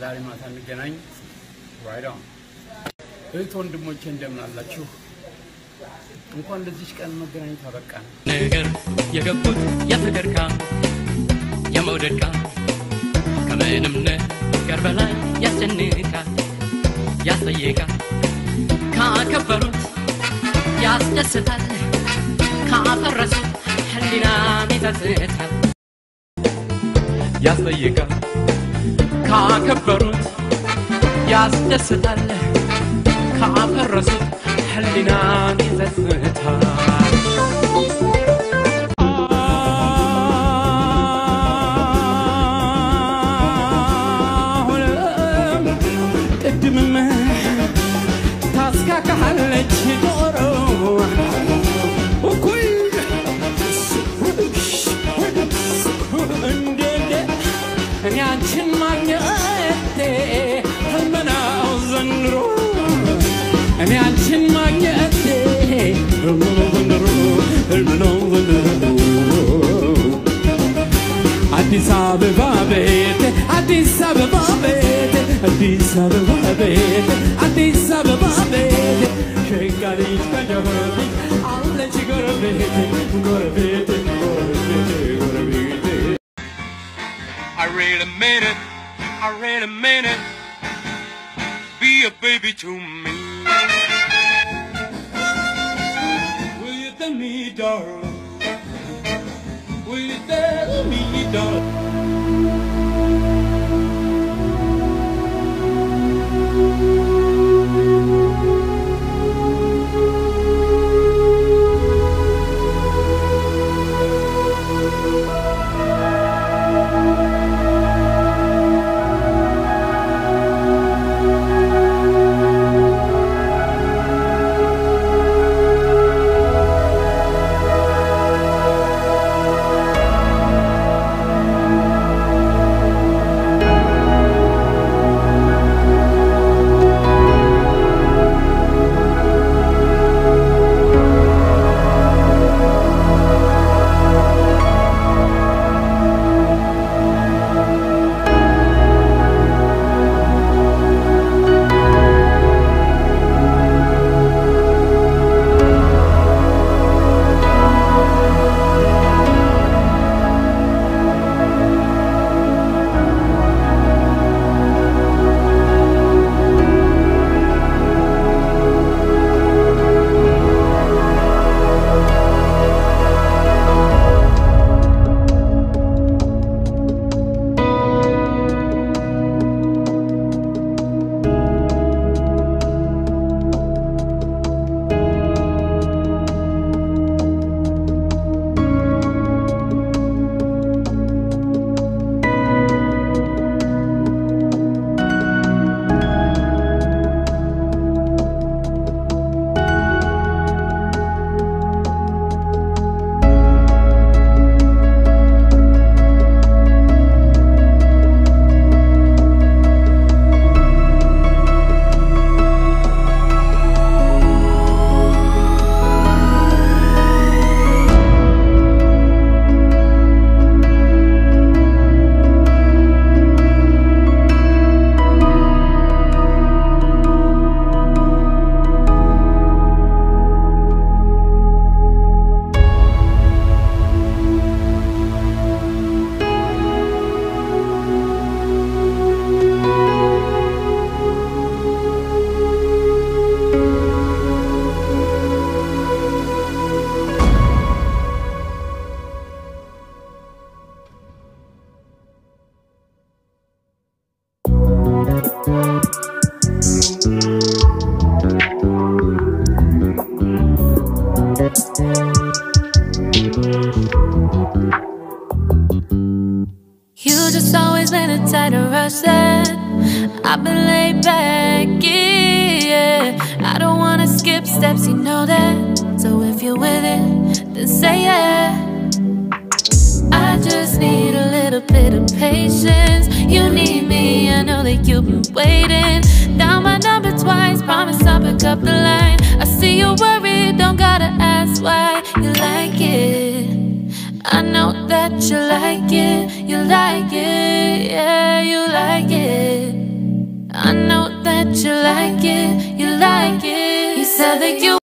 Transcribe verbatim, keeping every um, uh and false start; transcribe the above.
ዛሬ ማታ እንገናኝ right on እህት ወንድሞቼ እንደምን አላችሁ እንኳን ለዚህ ቀን መገናኘት አበቃን ነገር የገቡት የፍቅርካ የመውደድካ ከመንም ነገር በላይ ያስጨንቃ ያስጠይቃ ካከበሩት ያስደስታል ካፈረሱት ህሊና ይተዝታል ያስጠይቃ ካከበሩት ያስደስታል ካፈረሱት ህሊና ይተዝታል ታስካካለች ዶሮ እኩይ እንዴ እኔ አንቺን ማግኘቴ ህልም ነው ዘንድሮ እኔ አንቺን ማግኘቴ ህልም ነው ዘንድሮ ህልም ነው ዘንድሮ አዲስ አበባ ቤቴ አዲስ አበባ ቤቴ አዲስ አበባ ቤቴ አዲስ አበባ ቤቴ ሸጋሪች ከጀበርት አለች ጎረቤቴ ጎረቤቴ ጎረቤቴ ጎረቤቴ I really mean it I really mean it Be a baby to me Will you tell me darling Will you tell me darling I've been laid back, yeah. I don't wanna skip steps, you know that. So if you're with it, then say yeah. I just need a little bit of patience. You need me, I know that you've been waiting. Down my number twice, promise I'll pick up the line. I see you worried, don't gotta ask why. You like it, I know that you like it. You like it, yeah, you like it. that you like it, you like it. He said that you